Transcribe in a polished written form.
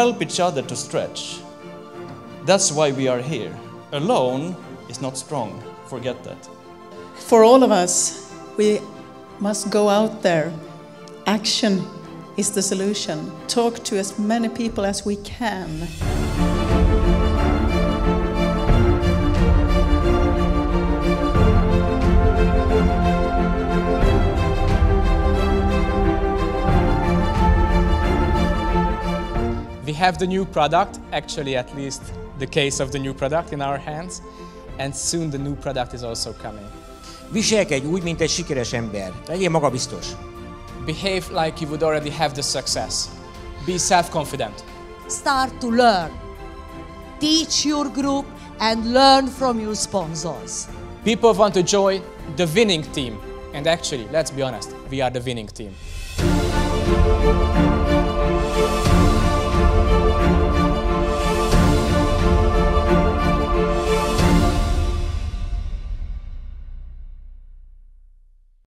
help each other to stretch. That's why we are here. Alone is not strong. Forget that. For all of us, we must go out there. Action is the solution. Talk to as many people as we can. We have the new product, actually at least the case of the new product in our hands, and soon the new product is also coming. Viselkedj úgy, mint egy sikeres ember. Legyél magabiztos. Behave like you would already have the success. Be self-confident. Start to learn. Teach your group and learn from your sponsors. People want to join the winning team. And actually, let's be honest, we are the winning team.